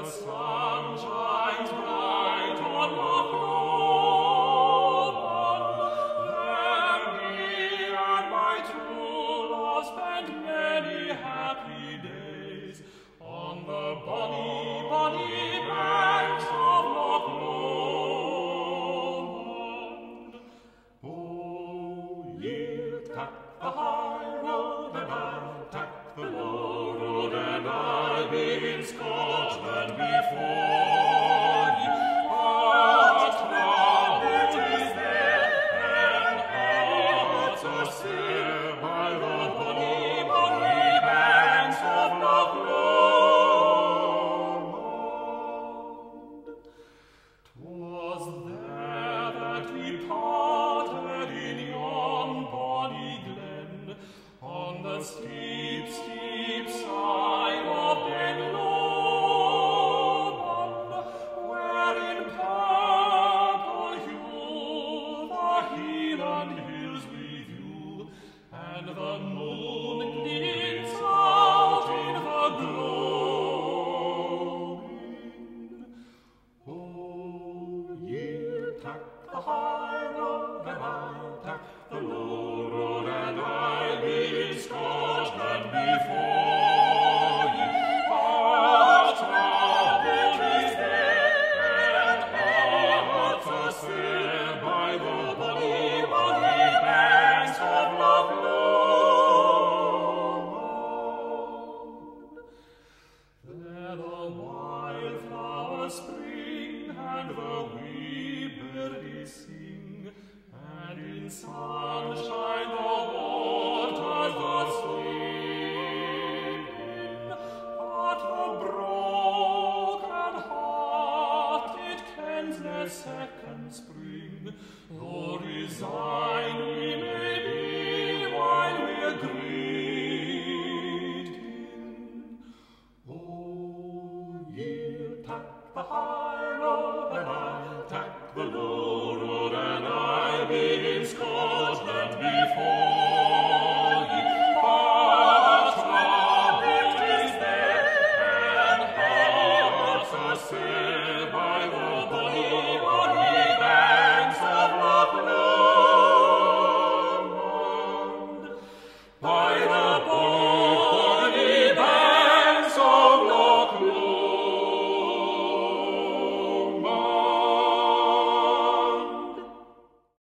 the sun shines bright on Loch Lomond, there me and my true love spent many happy days on the bonny, bonny banks of Loch Lomond. Oh, ye'll tak the high road and I'll tak the low road, and I'll be in Scotland before ye. But trouble is there, and hearts are sair by the bonny, bonny banks of Loch Lomond. 'Twas there that we parted in yon bonny glen, on the steep, steep side of Ben Lomond, where in purple hue the Highland hills we view, and the moon glints out in the gloaming. Oh, ye'll tak the high road and I'll tak the low road, and I'll be in Scotland before ye. But trouble is there, and hearts are sair by the bonny, bonny banks of Loch Lomond. There the wildflowers spring, and the wee birdies sing, and in sunshine